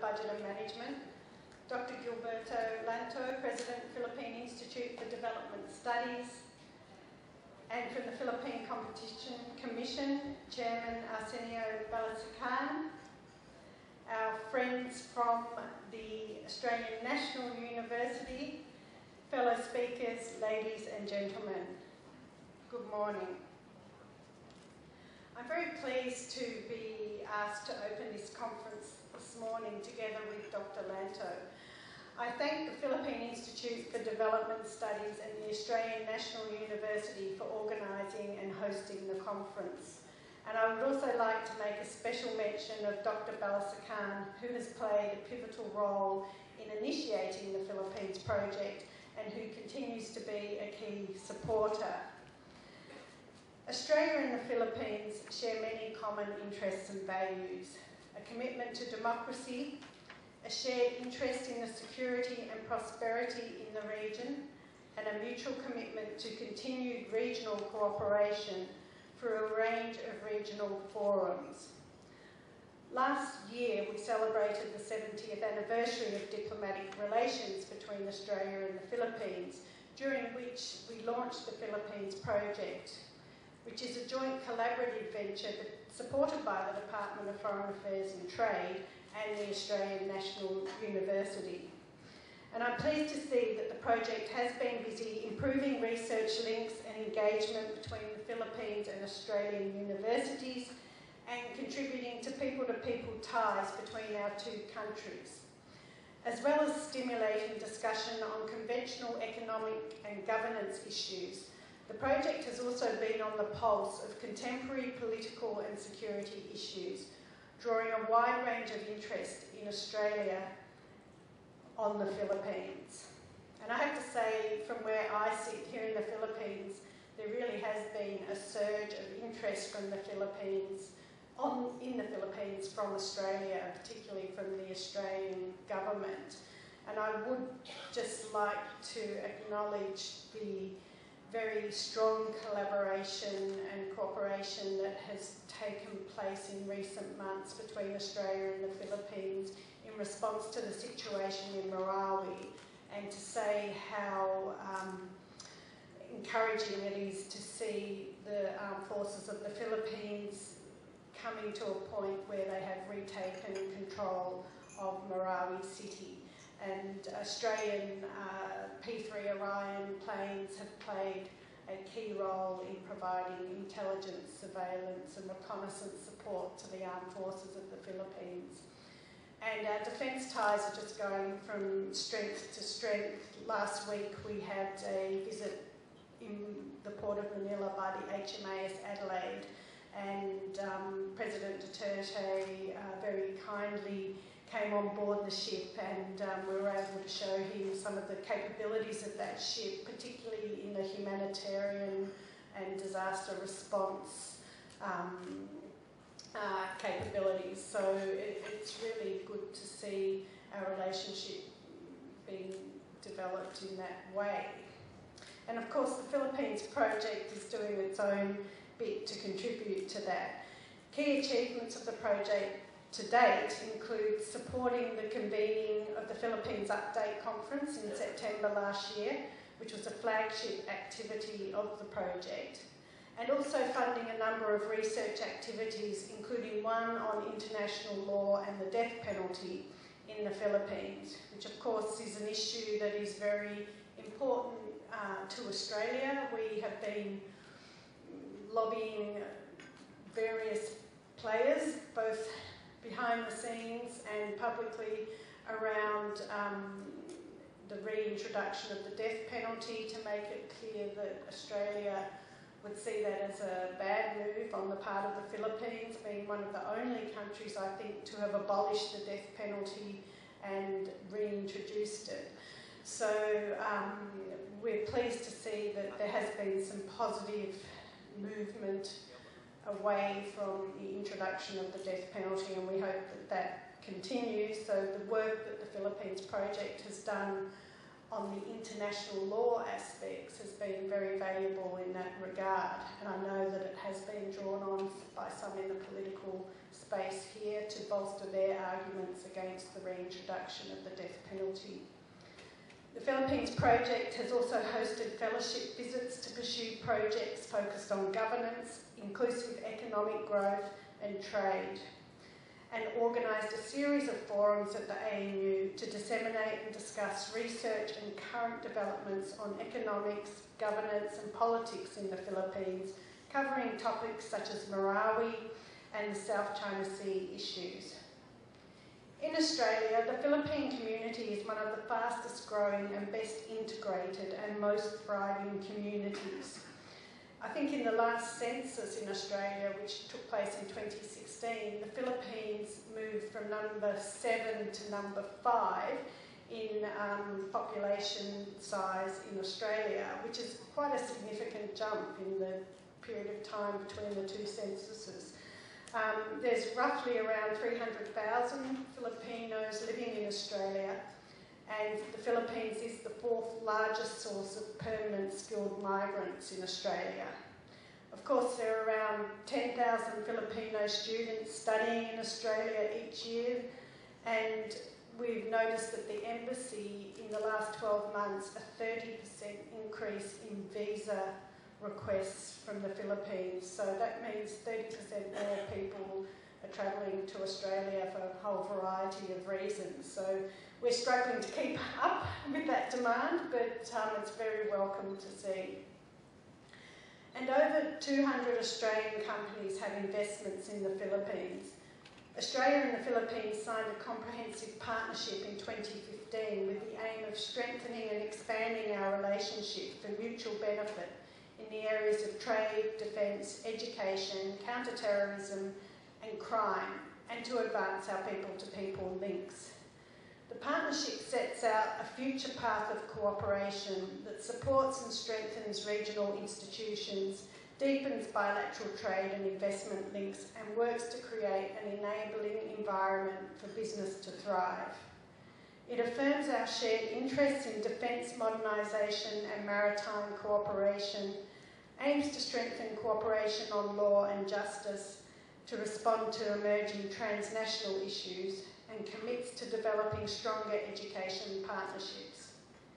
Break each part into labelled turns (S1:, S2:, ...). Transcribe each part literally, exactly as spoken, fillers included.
S1: Budget and Management, Doctor Gilberto Lanto, President, Philippine Institute for Development Studies, and from the Philippine Competition Commission, Chairman Arsenio Balasacan, our friends from the Australian National University, fellow speakers, ladies and gentlemen, good morning. I'm very pleased to be asked to open this conference this morning together with Doctor Lanto. I thank the Philippine Institute for Development Studies and the Australian National University for organising and hosting the conference. And I would also like to make a special mention of Doctor Balasacan, who has played a pivotal role in initiating the Philippines project and who continues to be a key supporter. Australia and the Philippines share many common interests and values: a commitment to democracy, a shared interest in the security and prosperity in the region, and a mutual commitment to continued regional cooperation through a range of regional forums. Last year we celebrated the seventieth anniversary of diplomatic relations between Australia and the Philippines, during which we launched the Philippines Project, which is a joint collaborative venture that, supported by the Department of Foreign Affairs and Trade and the Australian National University. And I'm pleased to see that the project has been busy improving research links and engagement between the Philippines and Australian universities and contributing to people-to-people ties between our two countries, as well as stimulating discussion on conventional economic and governance issues. The project has also been on the pulse of contemporary political and security issues, drawing a wide range of interest in Australia on the Philippines. And I have to say, from where I sit here in the Philippines, there really has been a surge of interest from the Philippines, on, in the Philippines from Australia, particularly from the Australian government. And I would just like to acknowledge the very strong collaboration and cooperation that has taken place in recent months between Australia and the Philippines in response to the situation in Marawi, and to say how um, encouraging it is to see the armed forces of the Philippines coming to a point where they have retaken control of Marawi City. And Australian uh, P three Orion planes have played a key role in providing intelligence, surveillance and reconnaissance support to the armed forces of the Philippines. And our defence ties are just going from strength to strength. Last week we had a visit in the port of Manila by the H M A S Adelaide, and um, President Duterte uh, very kindly came on board the ship, and um, we were able to show him some of the capabilities of that ship, particularly in the humanitarian and disaster response um, uh, capabilities. So it, it's really good to see our relationship being developed in that way. And of course the Philippines Project is doing its own bit to contribute to that. Key achievements of the project to date include supporting the convening of the Philippines Update Conference in September last year, which was a flagship activity of the project, and also funding a number of research activities, including one on international law and the death penalty in the Philippines, which of course is an issue that is very important uh, to Australia. We have been lobbying various players, both behind the scenes and publicly, around um, the reintroduction of the death penalty, to make it clear that Australia would see that as a bad move on the part of the Philippines, being one of the only countries, I think, to have abolished the death penalty and reintroduced it. So um, we're pleased to see that there has been some positive movement away from the introduction of the death penalty, and we hope that that continues. So the work that the Philippines Project has done on the international law aspects has been very valuable in that regard, and I know that it has been drawn on by some in the political space space here to bolster their arguments against the reintroduction of the death penalty. The Philippines project has also hosted fellowship visits to pursue projects focused on governance, inclusive economic growth and trade, and organised a series of forums at the A N U to disseminate and discuss research and current developments on economics, governance and politics in the Philippines, covering topics such as Marawi and the South China Sea issues. In Australia, the Philippine community is one of the fastest growing and best integrated and most thriving communities. I think in the last census in Australia, which took place in twenty sixteen, the Philippines moved from number seven to number five in um, population size in Australia, which is quite a significant jump in the period of time between the two censuses. Um, there's roughly around three hundred thousand Filipinos living in Australia, and the Philippines is the fourth largest source of permanent skilled migrants in Australia. Of course, there are around ten thousand Filipino students studying in Australia each year, and we've noticed that the embassy in the last twelve months, a thirty percent increase in visa requests from the Philippines. So that means thirty percent more people are travelling to Australia for a whole variety of reasons. So we're struggling to keep up with that demand, but um, it's very welcome to see. And over two hundred Australian companies have investments in the Philippines. Australia and the Philippines signed a comprehensive partnership in twenty fifteen with the aim of strengthening and expanding our relationship for mutual benefit in the areas of trade, defence, education, counter-terrorism and crime, and to advance our people-to-people links. The partnership sets out a future path of cooperation that supports and strengthens regional institutions, deepens bilateral trade and investment links, and works to create an enabling environment for business to thrive. It affirms our shared interests in defence modernisation and maritime cooperation, aims to strengthen cooperation on law and justice, to respond to emerging transnational issues, and commits to developing stronger education partnerships.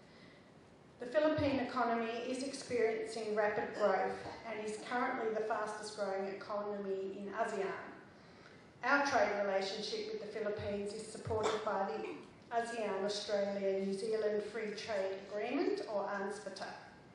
S1: The Philippine economy is experiencing rapid growth and is currently the fastest growing economy in ASEAN. Our trade relationship with the Philippines is supported by the ASEAN Australia-New Zealand Free Trade Agreement, or ANZFTA.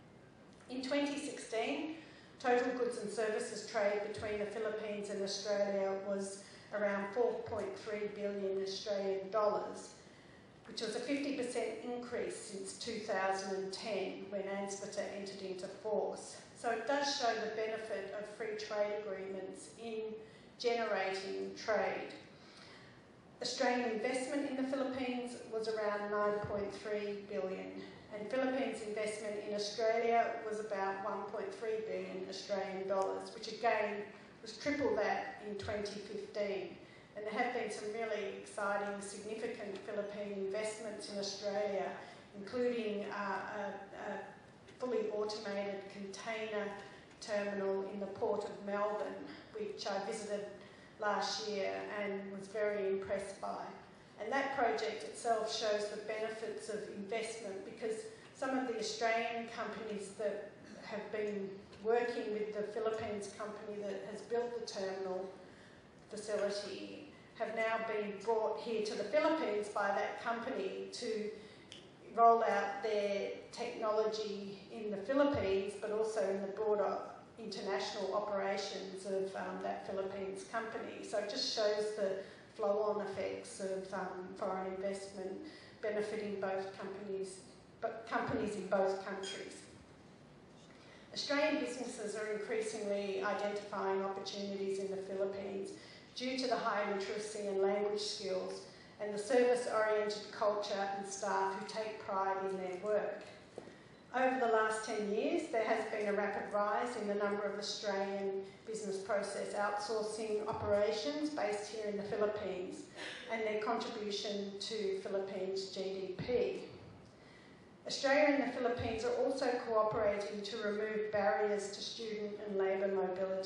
S1: In twenty sixteen, total goods and services trade between the Philippines and Australia was around four point three billion Australian dollars, which was a fifty percent increase since two thousand ten when ANZFTA entered into force. So it does show the benefit of free trade agreements in generating trade. Australian investment in the Philippines was around nine point three billion dollars, and Philippines investment in Australia was about one point three billion Australian dollars, which again was triple that in twenty fifteen. And there have been some really exciting, significant Philippine investments in Australia, including uh, a, a fully automated container terminal in the port of Melbourne, which I visited last year and was very impressed by. And that project itself shows the benefits of investment, because some of the Australian companies that have been working with the Philippines company that has built the terminal facility have now been brought here to the Philippines by that company to roll out their technology in the Philippines, but also in the broader international operations of um, that Philippines company. So it just shows the flow-on effects of um, foreign investment benefiting both companies, but companies in both countries. Australian businesses are increasingly identifying opportunities in the Philippines due to the high literacy and language skills and the service-oriented culture and staff who take pride in their work. Over the last ten years, there has been a rapid rise in the number of Australian business process outsourcing operations based here in the Philippines and their contribution to Philippines' G D P. Australia and the Philippines are also cooperating to remove barriers to student and labour mobility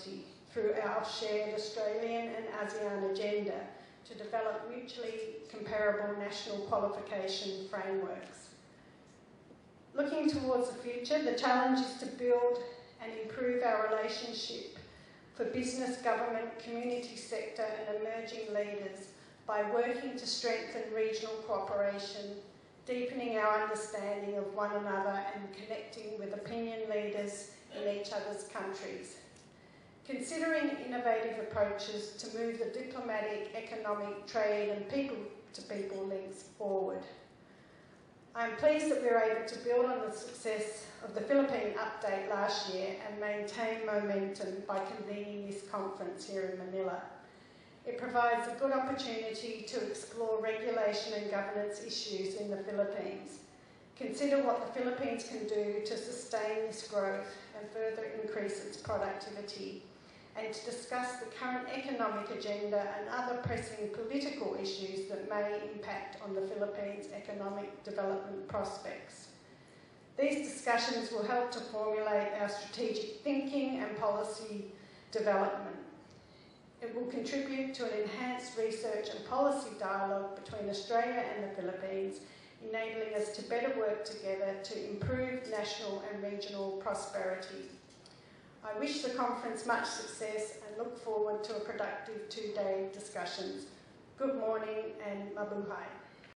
S1: through our shared Australian and ASEAN agenda to develop mutually comparable national qualification frameworks. Looking towards the future, the challenge is to build and improve our relationship for business, government, community sector and emerging leaders by working to strengthen regional cooperation, deepening our understanding of one another and connecting with opinion leaders in each other's countries. Considering innovative approaches to move the diplomatic, economic, trade and people-to-people links forward. I am pleased that we are able to build on the success of the Philippine update last year and maintain momentum by convening this conference here in Manila. It provides a good opportunity to explore regulation and governance issues in the Philippines, consider what the Philippines can do to sustain this growth and further increase its productivity, and to discuss the current economic agenda and other pressing political issues that may impact on the Philippines' economic development prospects. These discussions will help to formulate our strategic thinking and policy development. It will contribute to an enhanced research and policy dialogue between Australia and the Philippines, enabling us to better work together to improve national and regional prosperity. I wish the conference much success and look forward to a productive two-day discussions. Good morning and mabuhay.